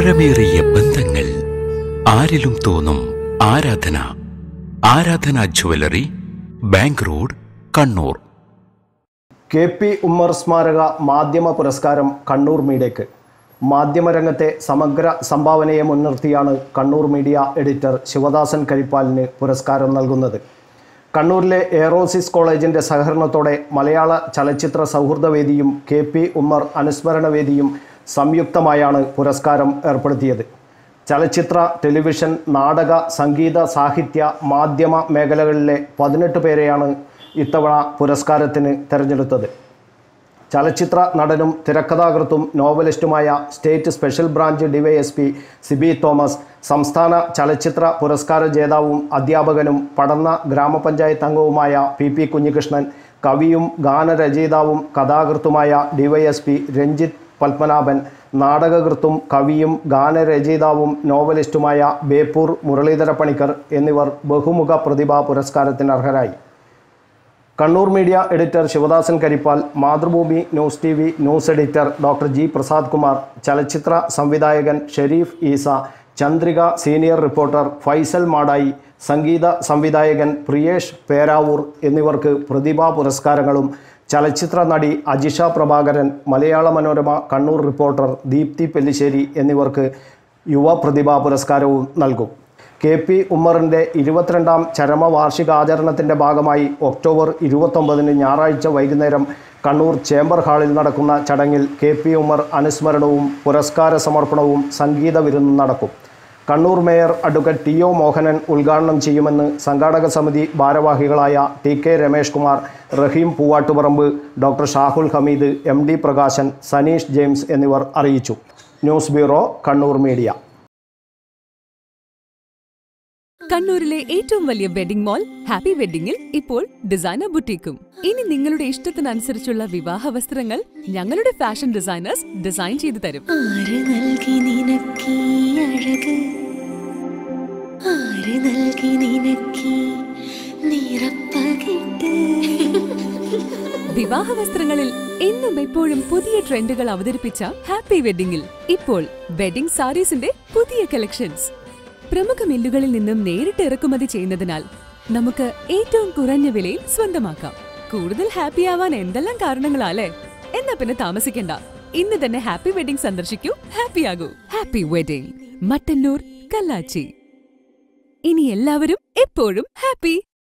ആഴമേറിയ ബന്ധങ്ങൾ ആരിലും തോന്നും ആരാധന. Aradhana jewellery, bank road, Kannur. K P. Ummer സ്മാരക മാധ്യമ പുരസ്കാരം കണ്ണൂർ മീഡിയയ്ക്ക്. മാധ്യമരംഗത്തെ സമഗ്ര സംഭാവനയെ മുൻനിർത്തിയാണ് കണ്ണൂർ മീഡിയ എഡിറ്റർ ശിവദാസൻ കരിപ്പാലിന് പുരസ്കാരം നൽകുന്നത്. കണ്ണൂരിലെ എയറോസിസ് കോളേജിൻ്റെ സഹകരണത്തോടെ മലയാള ചലച്ചിത്ര സൗഹൃദവേദിയും കെ.പി. ഉമ്മർ അനുസ്മരണ വേദിയും സംയുക്തമായാണ് പുരസ്കാരം ഏർപ്പെടുത്തിയത്. ചലച്ചിത്ര, ടെലിവിഷൻ, നാടക, സംഗീത, സാഹിത്യ, മാധ്യമ മേഖലകളിലെ 18 പേരെയാണ് ഇത്തവണ പുരസ്കാരത്തിന് തിരഞ്ഞെടുത്തത്. ചലച്ചിത്ര നടനും തിരക്കഥാകൃത്തും നോവലിസ്റ്റുമായ state special branch DYSP Siby Thomas, സംസ്ഥാന ചലച്ചിത്ര പുരസ്കാര ജേതാവും അധ്യാപകനും പടന്ന ഗ്രാമപഞ്ചായത്ത് അംഗവുമായ പി കുഞ്ഞികൃഷ്ണൻ, കവിയും ഗാനരചയിതാവും കഥാകൃത്തുമായ ഡിവൈഎസ്പി രഞ്ജിത്ത് പത്മനാഭൻ, നാടകകൃത്തും കവിയും ഗാനരചയിതാവും നോവലിസ്റ്റുമായ ബേപ്പൂർ മുരളീധര പണിക്കർ എന്നിവർ ബഹുമുഖ പ്രതിഭാ പുരസ്കാരത്തിന് അർഹരായി. Kannur media editor Sivadasan Karippal, Mathrubhumi news TV news editor doctor G Prasad Kumar, ചലച്ചിത്ര സംവിധായകൻ ഷെരീഫ് ഈസ, ചന്ദ്രിക സീനിയർ റിപ്പോർട്ടർ ഫൈസൽ മാടായി, സംഗീത സംവിധായകൻ പ്രിയേഷ് പേരാവൂർ എന്നിവർക്ക് പ്രതിഭാ പുരസ്കാരങ്ങളും ചലച്ചിത്ര നടി അജിഷ പ്രഭാകരൻ, മലയാള മനോരമ കണ്ണൂർ റിപ്പോർട്ടർ ദീപ്തി പെല്ലിശ്ശേരി എന്നിവർക്ക് യുവ പ്രതിഭാ പുരസ്കാരവും നൽകും. കെ.പി. ഉമ്മറിൻ്റെ 22ാം ചരമവാർഷികാചരണത്തിൻ്റെ ഭാഗമായി ഒക്ടോബർ 29 ഞായറാഴ്ച വൈകുന്നേരം കണ്ണൂർ ചേംബർ ഹാളിൽ നടക്കുന്ന ചടങ്ങിൽ കെ.പി. ഉമ്മർ അനുസ്മരണവും പുരസ്കാര സമർപ്പണവും സംഗീത വിരുന്നും നടക്കും. Kannur mayor advocate T O. Mohanan ഉദ്ഘാടനം ചെയ്യുമെന്ന് സംഘാടക സമിതി ഭാരവാഹികളായ T K. Ramesh Kumar, Raheem Poovattuparamba, doctor Shahul Hameed, M D. Prakashan, Saneesh James എന്നിവർ അറിയിച്ചു. News bureau, Kannur media. കണ്ണൂരിലെ ഏറ്റവും വലിയ വെഡിംഗ് മാൾ ഹാപ്പി വെഡിംഗിൽ ഇപ്പോൾ ഡിസൈനർ ബുട്ടീക്കും. ഇനി നിങ്ങളുടെ ഇഷ്ടത്തിനനുസരിച്ചുള്ള വിവാഹ വസ്ത്രങ്ങൾ ഞങ്ങളുടെ ഫാഷൻ ഡിസൈനേഴ്സ് ഡിസൈൻ ചെയ്തു തരും. വിവാഹ വസ്ത്രങ്ങളിൽ എന്നും എപ്പോഴും പുതിയ ട്രെൻഡുകൾ അവതരിപ്പിച്ച ഹാപ്പി വെഡിംഗിൽ ഇപ്പോൾ വെഡിംഗ് സാരീസിന്റെ പുതിയ കളക്ഷൻസ്. പ്രമുഖ മില്ലുകളിൽ നിന്നും നേരിട്ട് ഇറക്കുമതി ചെയ്യുന്നതിനാൽ നമുക്ക് ഏറ്റവും കുറഞ്ഞ വിലയിൽ സ്വന്തമാക്കാം. കൂടുതൽ ഹാപ്പി ആവാൻ എന്തെല്ലാം കാരണങ്ങളാലേ? എന്നാ പിന്നെ താമസിക്കണ്ട, ഇന്ന് തന്നെ ഹാപ്പി വെഡിംഗ് സന്ദർശിക്കൂ, ഹാപ്പി ആകൂ. Happy wedding, Mattannur, Kallachi. ഇനി എല്ലാവരും എപ്പോഴും ഹാപ്പി.